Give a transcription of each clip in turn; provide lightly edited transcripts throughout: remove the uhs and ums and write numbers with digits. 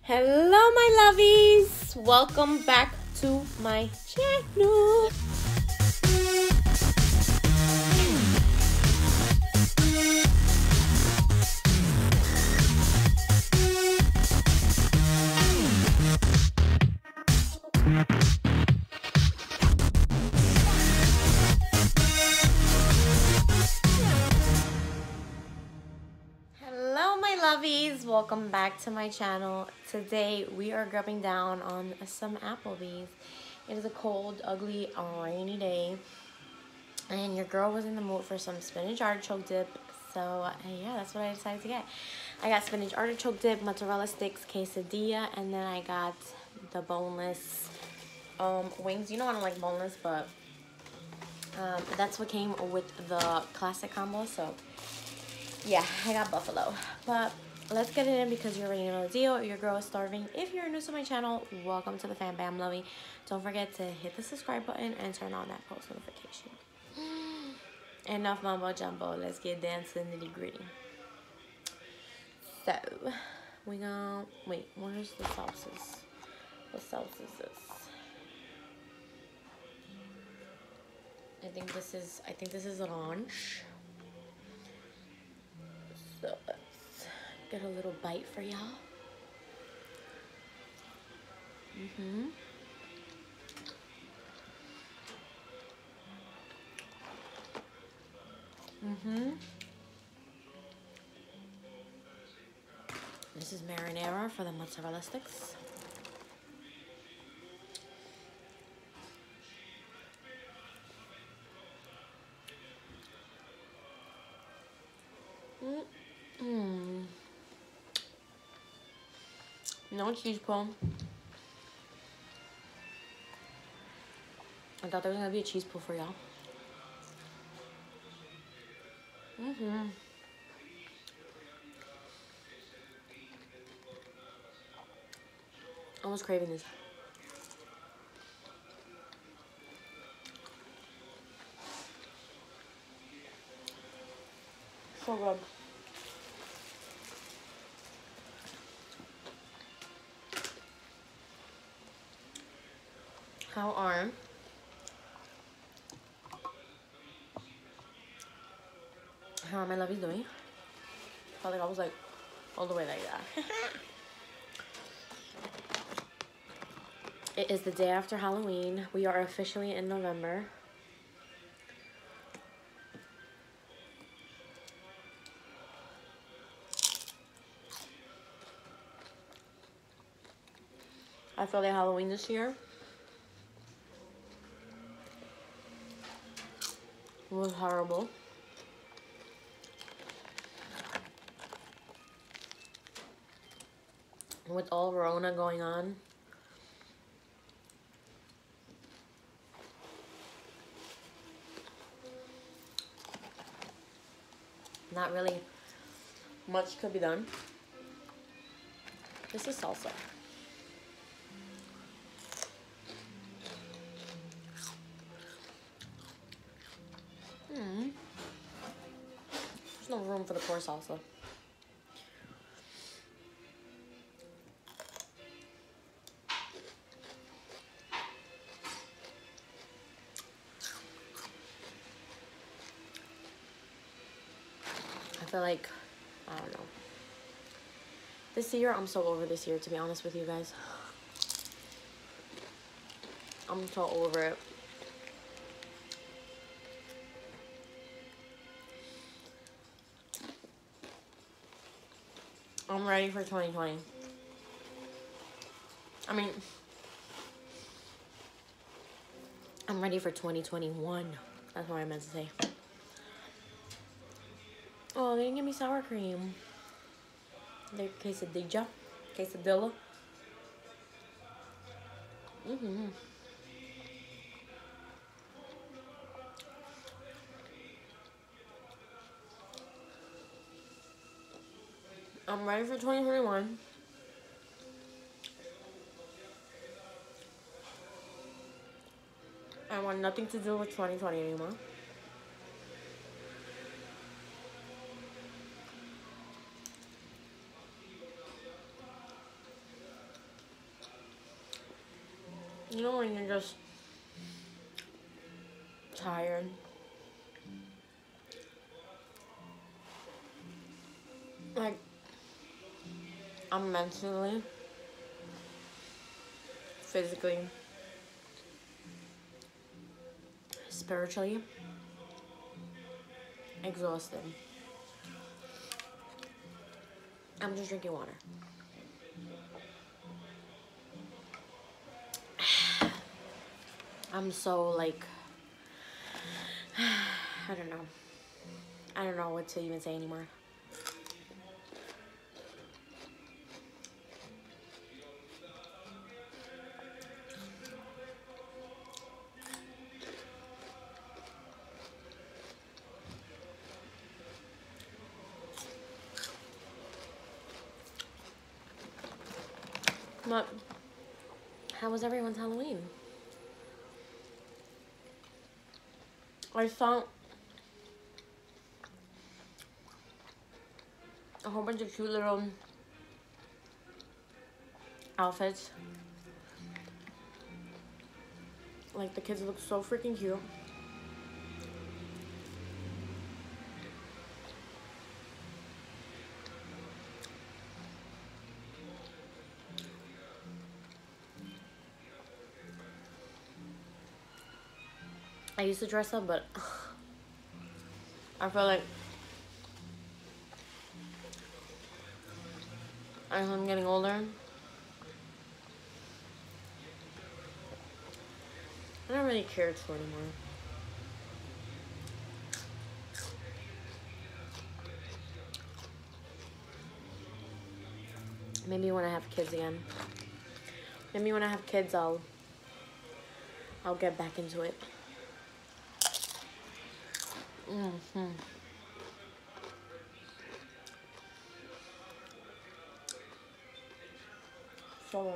Hello, my lovies! Welcome back to my channel. Hello, my lovies! Welcome back to my channel. Today we are grubbing down on some Applebee's. It is a cold, ugly, rainy day, and your girl was in the mood for some spinach artichoke dip. So yeah, that's what I decided to get. I got spinach artichoke dip, mozzarella sticks, quesadilla, and then I got the boneless wings. You know I don't like boneless, but that's what came with the classic combo. So yeah, I got buffalo. But let's get it in because you already know the deal. Your girl is starving. If you're new to my channel, welcome to the Fam Bam Lovey. Don't forget to hit the subscribe button and turn on that post notification. Enough mumbo jumbo. Let's get down to the nitty gritty. So we gonna wait. Where's the sauces? What sauce is this? I think this is orange. So let's get a little bite for y'all. This is marinara for the mozzarella sticks. No cheese pull. I thought there was gonna be a cheese pull for y'all. I was craving this. So good. How are my lovies doing? Felt like I was like all the way like that. It is the day after Halloween. We are officially in November. I feel like Halloween this year was horrible. With all Rona going on. Not really much could be done. This is salsa. There's no room for the poor salsa. I feel like, I don't know. This year, I'm so over this year, to be honest with you guys. I'm so over it. I'm ready for 2020. I mean, I'm ready for 2021. That's what I meant to say. Oh, they didn't give me sour cream. Their quesadilla. Quesadilla. I'm ready for 2021. I want nothing to do with 2020 anymore. You know when you're just tired. Like, I'm mentally, physically, spiritually exhausted. I'm just drinking water. I'm so like, I don't know. I don't know what to even say anymore. But how was everyone's Halloween? I saw a whole bunch of cute little outfits. Like, the kids look so freaking cute. I used to dress up, but I feel like as I'm getting older, I don't really care to anymore. Maybe when I have kids again. Maybe when I have kids, I'll get back into it. So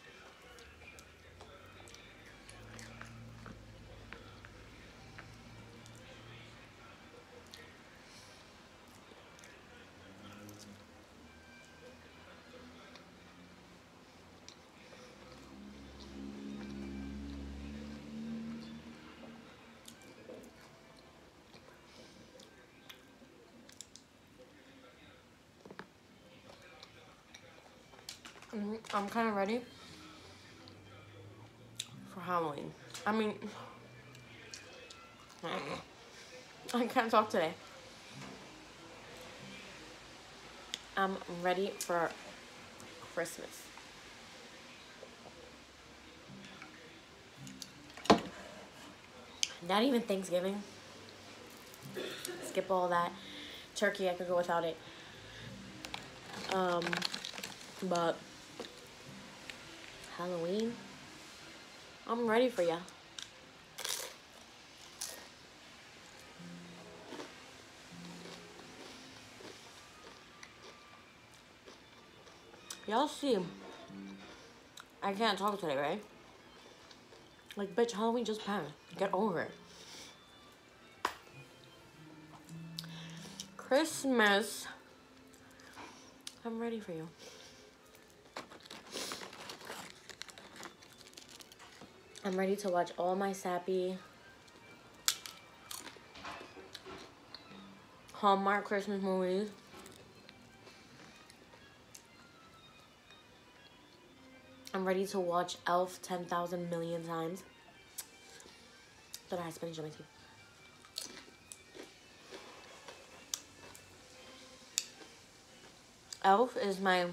I'm kind of ready for Halloween. I mean, I can't talk today. I'm ready for Christmas. Not even Thanksgiving. Skip all that. Turkey, I could go without it. But Halloween, I'm ready for ya. Y'all see, I can't talk today, right? Like, bitch, Halloween just passed. Get over it. Christmas, I'm ready for you. I'm ready to watch all my sappy Hallmark Christmas movies. I'm ready to watch Elf 10,000 million times. But I had spinach on my teeth. Elf is my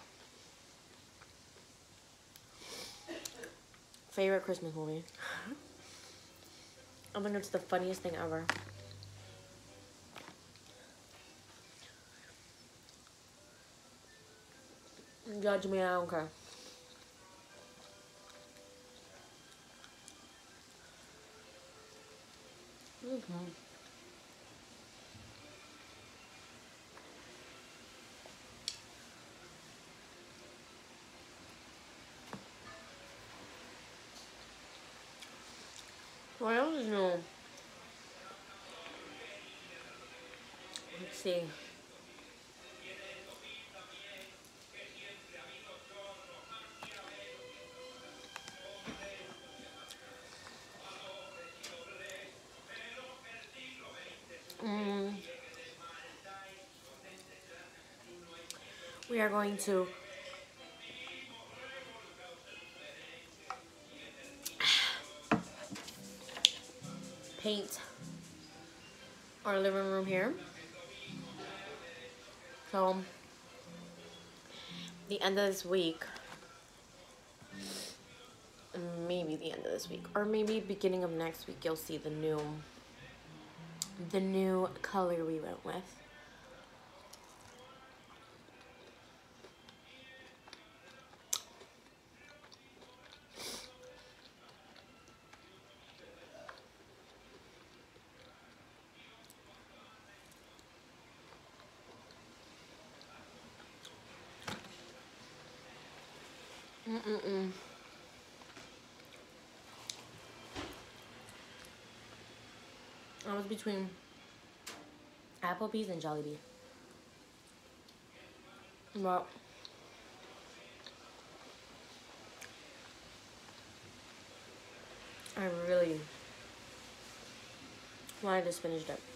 favorite Christmas movie. I think it's the funniest thing ever. Judge me, I don't care. What else is new? Let's see. we are going to paint our living room here. So the end of this week, maybe the end of this week, or maybe beginning of next week, you'll see the new color we went with. I was between Applebee's and Jollibee. Well, I really wanted a spinach dip.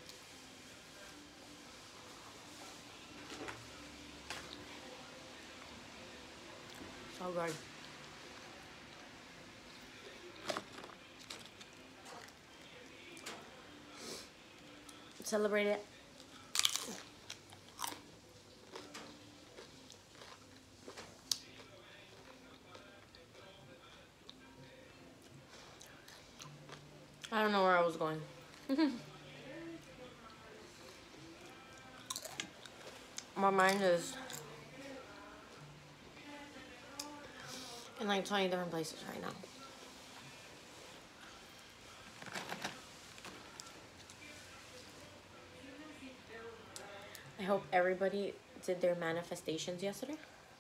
So good. Celebrate it. I don't know where I was going. My mind is in like 20 different places right now. I hope everybody did their manifestations yesterday.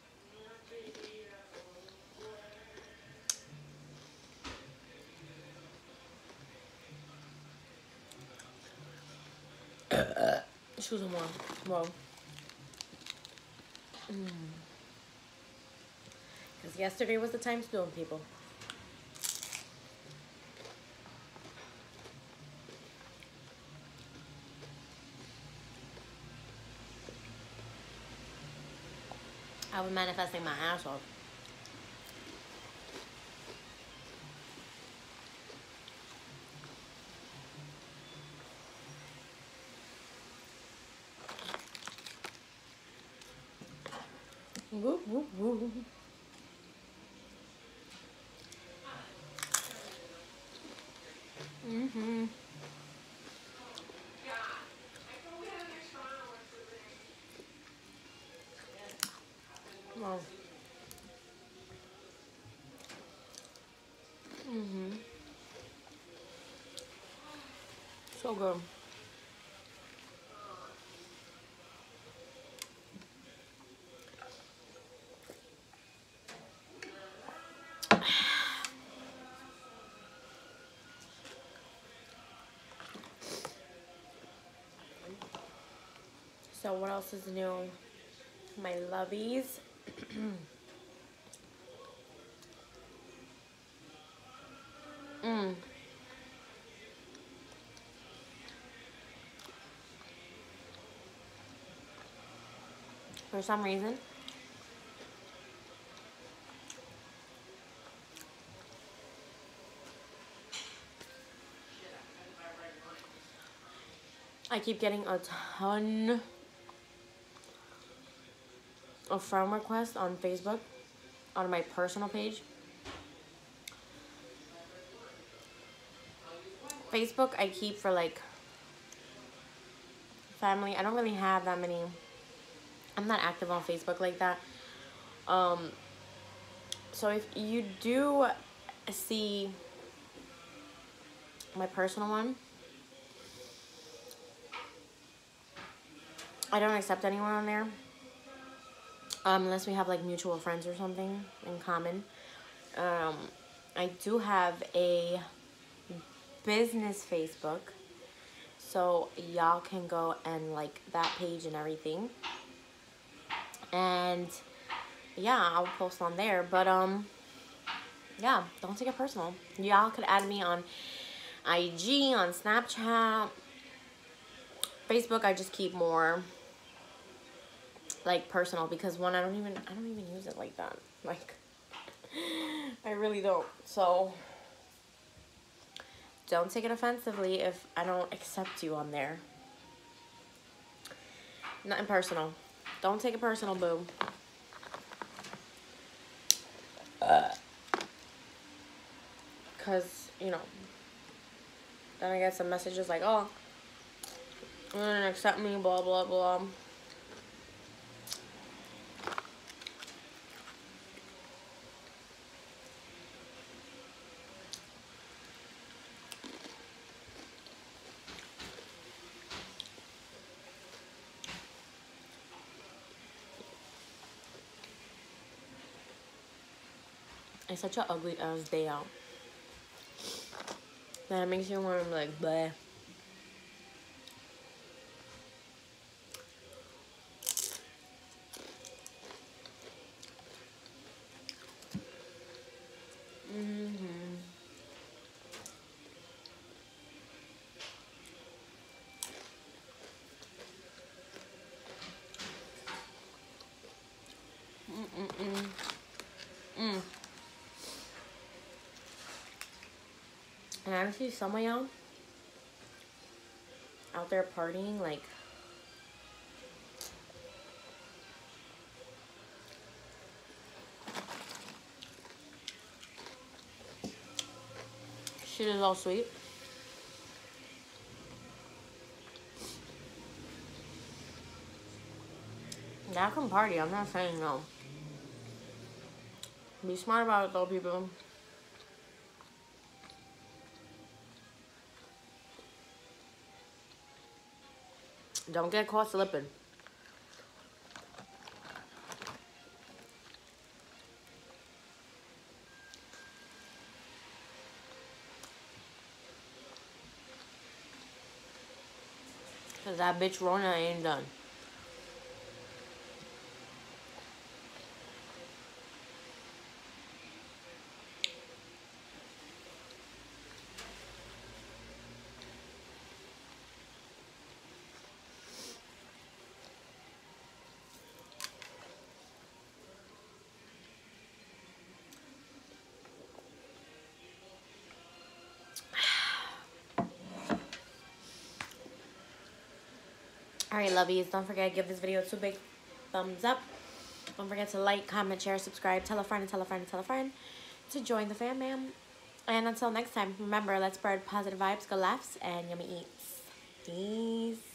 Excuse me, well, because yesterday was the time to do them, people. I was manifesting my ass off. Woo, woo, woo. Wow. So good. So what else is new? My lovies. For some reason, I keep getting a ton of friend requests on Facebook, on my personal page. Facebook, I keep for like family. I don't really have that many. I'm not active on Facebook like that. So if you do see my personal one, I don't accept anyone on there. Unless we have like mutual friends or something in common. I do have a business Facebook, so y'all can go and like that page and everything. And yeah, I'll post on there. But yeah, don't take it personal. Y'all could add me on IG, on Snapchat, Facebook. I just keep more like personal, because one, I don't even use it like that. Like, I really don't. So don't take it offensively if I don't accept you on there. Nothing personal. Don't take it personal, boo. Because, you know, then I get some messages like, oh, you didn't accept me, blah, blah, blah. It's such an ugly ass day out. That makes you want to be like, bleh. And I see some of y'all out there partying, like, shit is all sweet. Y'all can party, I'm not saying no. Be smart about it though, people. Don't get caught slipping. Cause that bitch Rona ain't done. Alright, lovies, don't forget to give this video 2 big thumbs up. Don't forget to like, comment, share, subscribe, tell a friend, and tell a friend, and tell a friend to join the fam, ma'am. And until next time, remember, let's spread positive vibes, good laughs, and yummy eats. Peace.